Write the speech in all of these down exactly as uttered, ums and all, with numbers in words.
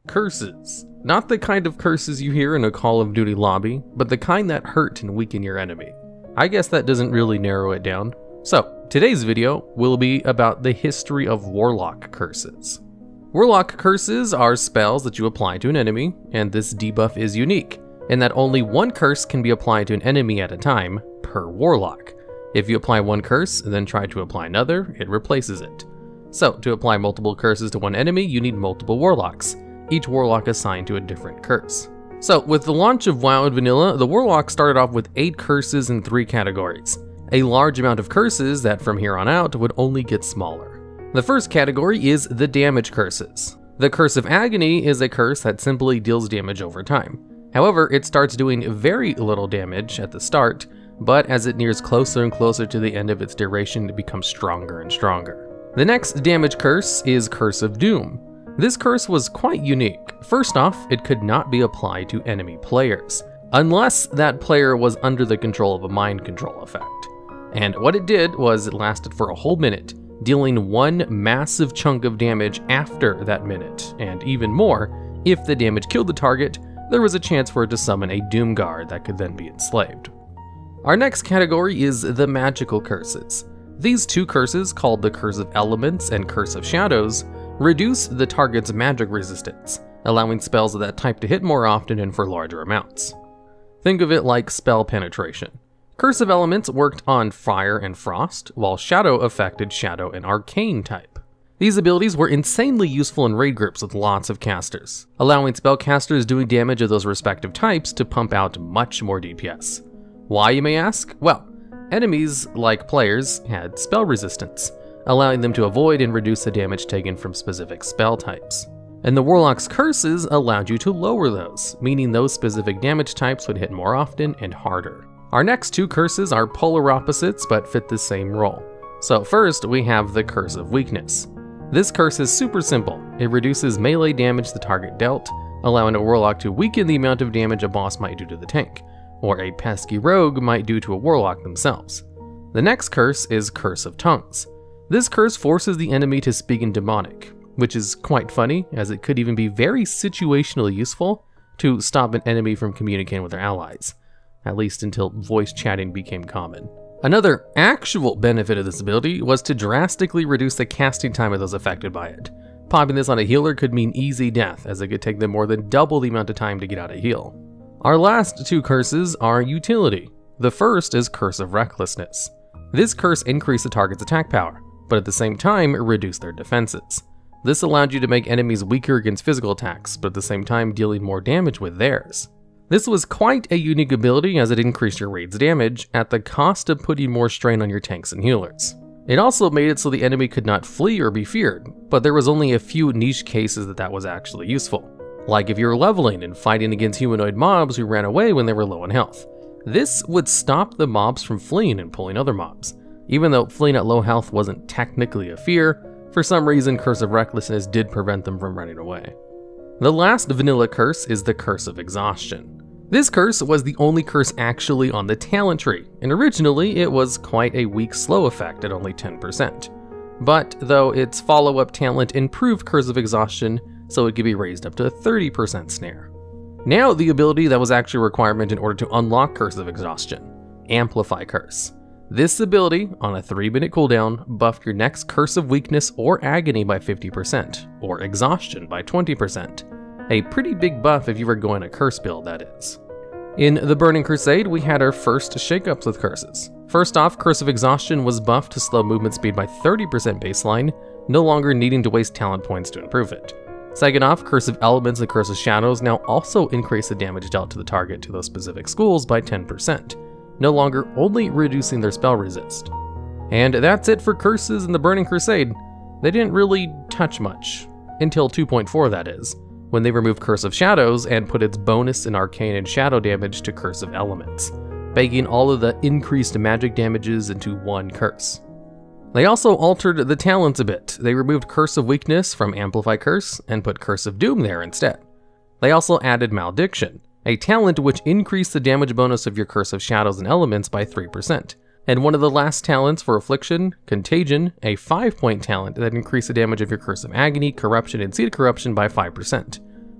Curses. Not the kind of curses you hear in a Call of Duty lobby, but the kind that hurt and weaken your enemy. I guess that doesn't really narrow it down. So, today's video will be about the history of Warlock curses. Warlock curses are spells that you apply to an enemy, and this debuff is unique, in that only one curse can be applied to an enemy at a time, per Warlock. If you apply one curse and then try to apply another, it replaces it. So, to apply multiple curses to one enemy, you need multiple Warlocks, each Warlock assigned to a different curse. So, with the launch of WoW and Vanilla, the Warlock started off with eight curses in three categories. A large amount of curses that from here on out would only get smaller. The first category is the damage curses. The Curse of Agony is a curse that simply deals damage over time. However, it starts doing very little damage at the start, but as it nears closer and closer to the end of its duration, it becomes stronger and stronger. The next damage curse is Curse of Doom. This curse was quite unique. First off, it could not be applied to enemy players, unless that player was under the control of a mind control effect. And what it did was it lasted for a whole minute, dealing one massive chunk of damage after that minute, and even more, if the damage killed the target, there was a chance for it to summon a Doom Guard that could then be enslaved. Our next category is the magical curses. These two curses, called the Curse of Elements and Curse of Shadows, reduce the target's magic resistance, allowing spells of that type to hit more often and for larger amounts. Think of it like spell penetration. Curse of Elements worked on fire and frost, while Shadow affected shadow and arcane type. These abilities were insanely useful in raid groups with lots of casters, allowing spellcasters doing damage of those respective types to pump out much more D P S. Why, you may ask? Well, enemies, like players, had spell resistance, allowing them to avoid and reduce the damage taken from specific spell types. And the Warlock's curses allowed you to lower those, meaning those specific damage types would hit more often and harder. Our next two curses are polar opposites but fit the same role. So first, we have the Curse of Weakness. This curse is super simple. It reduces melee damage the target dealt, allowing a Warlock to weaken the amount of damage a boss might do to the tank, or a pesky rogue might do to a Warlock themselves. The next curse is Curse of Tongues. This curse forces the enemy to speak in demonic, which is quite funny, as it could even be very situationally useful to stop an enemy from communicating with their allies, at least until voice chatting became common. Another actual benefit of this ability was to drastically reduce the casting time of those affected by it. Popping this on a healer could mean easy death, as it could take them more than double the amount of time to get out of heal. Our last two curses are utility. The first is Curse of Recklessness. This curse increased the target's attack power, but at the same time it reduced their defenses. This allowed you to make enemies weaker against physical attacks, but at the same time dealing more damage with theirs. This was quite a unique ability as it increased your raid's damage at the cost of putting more strain on your tanks and healers. It also made it so the enemy could not flee or be feared, but there was only a few niche cases that that was actually useful. Like if you were leveling and fighting against humanoid mobs who ran away when they were low on health. This would stop the mobs from fleeing and pulling other mobs. Even though fleeing at low health wasn't technically a fear, for some reason Curse of Recklessness did prevent them from running away. The last vanilla curse is the Curse of Exhaustion. This curse was the only curse actually on the talent tree, and originally it was quite a weak slow effect at only ten percent. But though its follow-up talent improved Curse of Exhaustion, so it could be raised up to thirty percent snare. Now the ability that was actually a requirement in order to unlock Curse of Exhaustion, Amplify Curse. This ability, on a three minute cooldown, buffed your next Curse of Weakness or Agony by fifty percent, or Exhaustion by twenty percent. A pretty big buff if you were going a curse build, that is. In the Burning Crusade, we had our first shakeups with curses. First off, Curse of Exhaustion was buffed to slow movement speed by thirty percent baseline, no longer needing to waste talent points to improve it. Second off, Curse of Elements and Curse of Shadows now also increase the damage dealt to the target to those specific schools by ten percent, no longer only reducing their spell resist. And that's it for curses in the Burning Crusade. They didn't really touch much, until two point four that is, when they removed Curse of Shadows and put its bonus in arcane and shadow damage to Curse of Elements, baking all of the increased magic damages into one curse. They also altered the talents a bit. They removed Curse of Weakness from Amplify Curse and put Curse of Doom there instead. They also added Malediction, a talent which increased the damage bonus of your Curse of Shadows and Elements by three percent. And one of the last talents for Affliction, Contagion, a five point talent that increased the damage of your Curse of Agony, Corruption, and Seed Corruption by five percent.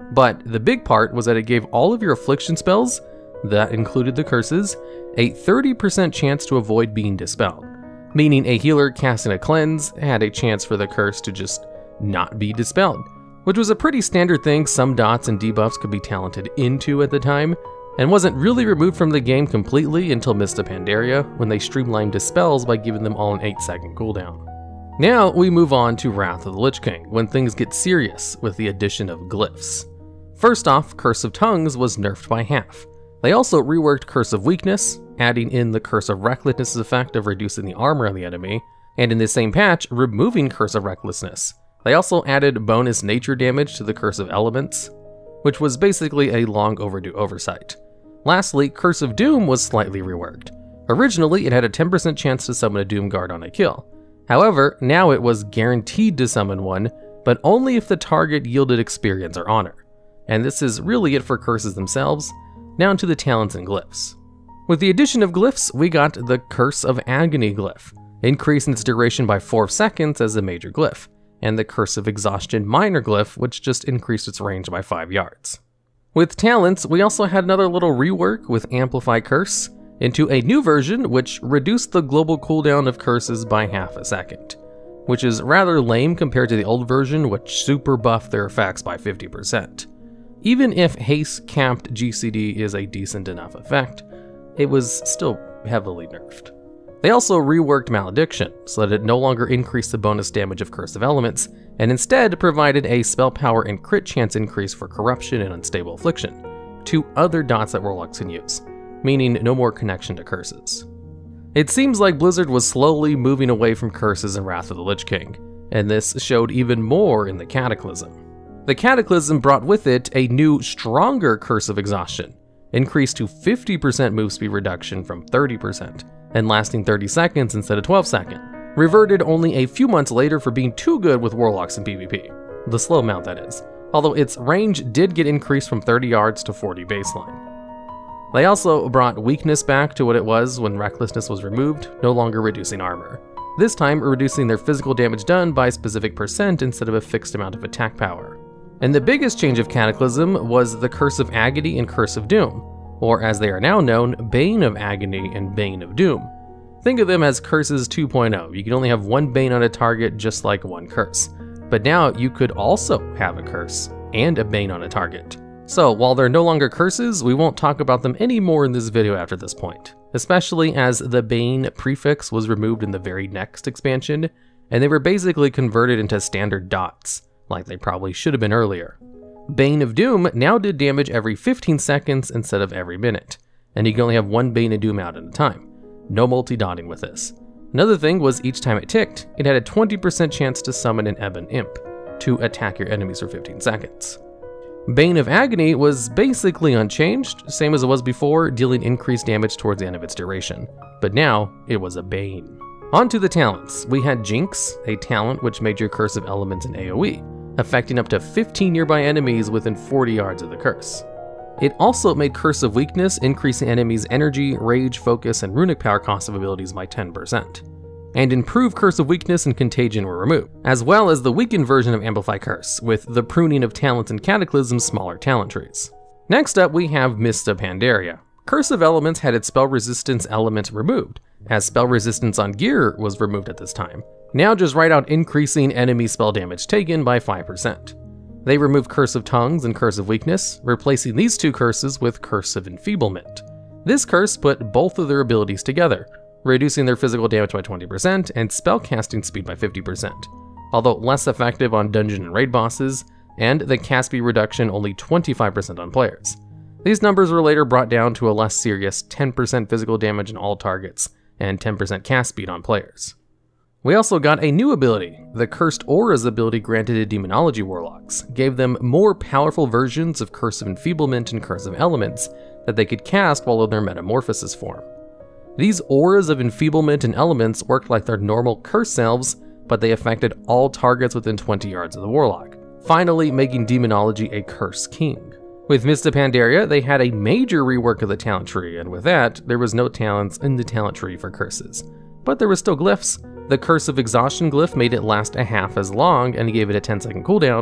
But the big part was that it gave all of your affliction spells, that included the curses, a thirty percent chance to avoid being dispelled, meaning a healer casting a cleanse had a chance for the curse to just not be dispelled, which was a pretty standard thing some dots and debuffs could be talented into at the time, and wasn't really removed from the game completely until Mist of Pandaria, when they streamlined dispels by giving them all an eight second cooldown. Now we move on to Wrath of the Lich King, when things get serious with the addition of glyphs. First off, Curse of Tongues was nerfed by half. They also reworked Curse of Weakness, adding in the Curse of Recklessness effect of reducing the armor on the enemy, and in the same patch, removing Curse of Recklessness. They also added bonus nature damage to the Curse of Elements, which was basically a long overdue oversight. Lastly, Curse of Doom was slightly reworked. Originally, it had a ten percent chance to summon a Doom Guard on a kill. However, now it was guaranteed to summon one, but only if the target yielded experience or honor. And this is really it for curses themselves. Now to the talents and glyphs. With the addition of glyphs, we got the Curse of Agony glyph, increasing its duration by four seconds as a major glyph, and the Curse of Exhaustion minor glyph, which just increased its range by five yards. With talents, we also had another little rework with Amplify Curse into a new version which reduced the global cooldown of curses by half a second, which is rather lame compared to the old version, which super buffed their effects by fifty percent. Even if haste capped G C D is a decent enough effect, it was still heavily nerfed. They also reworked Malediction so that it no longer increased the bonus damage of Curse of Elements, and instead provided a spell power and crit chance increase for Corruption and Unstable Affliction, two other dots that Warlocks can use, meaning no more connection to curses. It seems like Blizzard was slowly moving away from curses in Wrath of the Lich King, and this showed even more in the Cataclysm. The Cataclysm brought with it a new, stronger Curse of Exhaustion, increased to fifty percent move speed reduction from thirty percent, and lasting thirty seconds instead of twelve seconds, reverted only a few months later for being too good with Warlocks in PvP, the slow mount that is, although its range did get increased from thirty yards to forty baseline. They also brought weakness back to what it was when Recklessness was removed, no longer reducing armor. This time reducing their physical damage done by a specific percent instead of a fixed amount of attack power. And the biggest change of Cataclysm was the Curse of Agony and Curse of Doom, or as they are now known, Bane of Agony and Bane of Doom. Think of them as Curses two point oh. You can only have one Bane on a target just like one Curse. But now you could also have a Curse and a Bane on a target. So while they're no longer curses, we won't talk about them anymore in this video after this point, especially as the Bane prefix was removed in the very next expansion, and they were basically converted into standard dots, like they probably should have been earlier. Bane of Doom now did damage every fifteen seconds instead of every minute, and you can only have one Bane of Doom out at a time. No multi-dotting with this. Another thing was each time it ticked, it had a twenty percent chance to summon an Ebon Imp to attack your enemies for fifteen seconds. Bane of Agony was basically unchanged, same as it was before, dealing increased damage towards the end of its duration, but now it was a Bane. On to the talents. We had Jinx, a talent which made your Curse of Elements an AoE, affecting up to fifteen nearby enemies within forty yards of the curse. It also made Curse of Weakness, increasing enemies' energy, rage, focus, and runic power cost of abilities by ten percent. And improved Curse of Weakness and Contagion were removed, as well as the weakened version of Amplify Curse, with the pruning of talents and Cataclysm's smaller talent trees. Next up we have Mist of Pandaria. Curse of Elements had its spell resistance element removed, as spell resistance on gear was removed at this time. Now just write out increasing enemy spell damage taken by five percent. They removed Curse of Tongues and Curse of Weakness, replacing these two curses with Curse of Enfeeblement. This curse put both of their abilities together, reducing their physical damage by twenty percent and spellcasting speed by fifty percent, although less effective on dungeon and raid bosses, and the cast speed reduction only twenty-five percent on players. These numbers were later brought down to a less serious ten percent physical damage on all targets, and ten percent cast speed on players. We also got a new ability. The Cursed Auras ability granted to Demonology Warlocks gave them more powerful versions of Curse of Enfeeblement and Curse of Elements that they could cast while in their Metamorphosis form. These Auras of Enfeeblement and Elements worked like their normal curse selves, but they affected all targets within twenty yards of the Warlock, finally making Demonology a Curse King. With Mist of Pandaria, they had a major rework of the talent tree, and with that, there was no talents in the talent tree for curses. But there was still glyphs. The Curse of Exhaustion glyph made it last a half as long and gave it a ten second cooldown,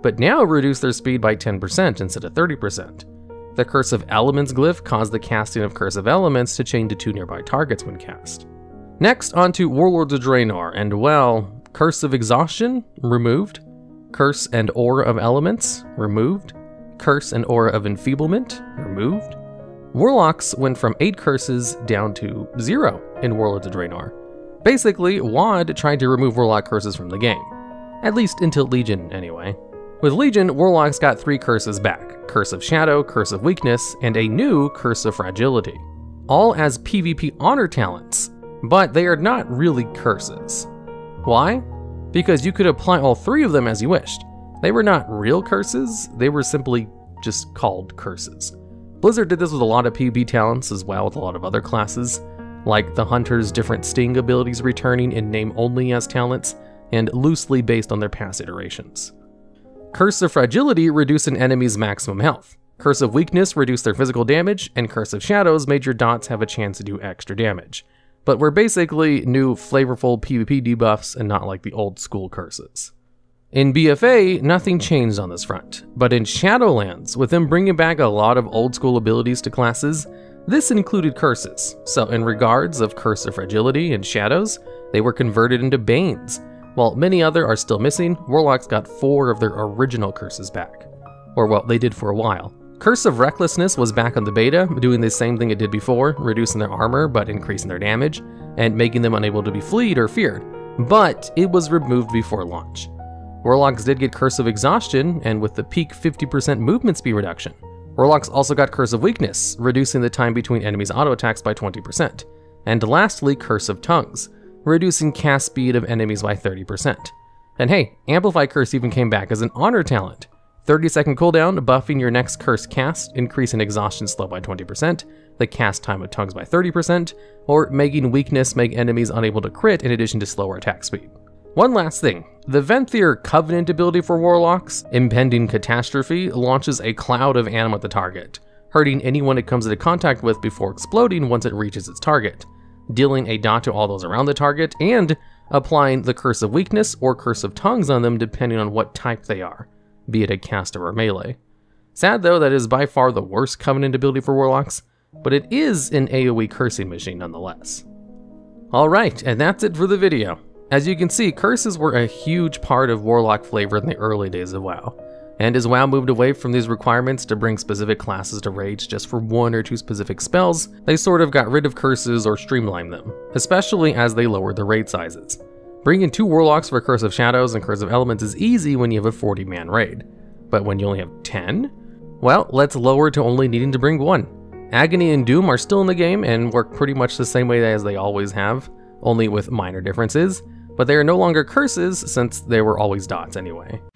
but now reduced their speed by ten percent instead of thirty percent. The Curse of Elements glyph caused the casting of Curse of Elements to chain to two nearby targets when cast. Next, onto Warlords of Draenor, and well, Curse of Exhaustion, removed. Curse and Aura of Elements, removed. Curse and Aura of Enfeeblement, removed. Warlocks went from eight curses down to zero in Warlords of Draenor. Basically, W O D tried to remove Warlock curses from the game. At least until Legion, anyway. With Legion, Warlocks got three curses back: Curse of Shadow, Curse of Weakness, and a new Curse of Fragility. All as PvP honor talents, but they are not really curses. Why? Because you could apply all three of them as you wished. They were not real curses, they were simply just called curses. Blizzard did this with a lot of PvP talents as well with a lot of other classes, like the Hunter's different sting abilities returning in name only as talents, and loosely based on their past iterations. Curse of Fragility reduced an enemy's maximum health. Curse of Weakness reduced their physical damage, and Curse of Shadows made your dots have a chance to do extra damage, but were basically new flavorful PvP debuffs and not like the old school curses. In B F A, nothing changed on this front, but in Shadowlands, with them bringing back a lot of old school abilities to classes, this included curses. So in regards of Curse of Fragility and Shadows, they were converted into Banes. While many other are still missing, Warlocks got four of their original curses back. Or well, they did for a while. Curse of Recklessness was back on the beta, doing the same thing it did before, reducing their armor but increasing their damage, and making them unable to be fleed or feared, but it was removed before launch. Warlocks did get Curse of Exhaustion, and with the peak fifty percent movement speed reduction. Warlocks also got Curse of Weakness, reducing the time between enemies' auto attacks by twenty percent. And lastly, Curse of Tongues, reducing cast speed of enemies by thirty percent. And hey, Amplify Curse even came back as an honor talent. thirty second cooldown, buffing your next curse cast, increasing exhaustion slow by twenty percent, the cast time of Tongues by thirty percent, or making Weakness make enemies unable to crit in addition to slower attack speed. One last thing, the Venthyr Covenant ability for Warlocks, Impending Catastrophe, launches a cloud of anima at the target, hurting anyone it comes into contact with before exploding once it reaches its target, dealing a dot to all those around the target, and applying the Curse of Weakness or Curse of Tongues on them depending on what type they are, be it a caster or melee. Sad though, that is by far the worst Covenant ability for Warlocks, but it is an AoE cursing machine nonetheless. Alright, and that's it for the video. As you can see, curses were a huge part of Warlock flavor in the early days of WoW, and as WoW moved away from these requirements to bring specific classes to raids just for one or two specific spells, they sort of got rid of curses or streamlined them, especially as they lowered the raid sizes. Bringing two Warlocks for Curse of Shadows and Curse of Elements is easy when you have a forty man raid, but when you only have ten? Well, let's lower to only needing to bring one. Agony and Doom are still in the game and work pretty much the same way as they always have, only with minor differences, but they are no longer curses since they were always dots anyway.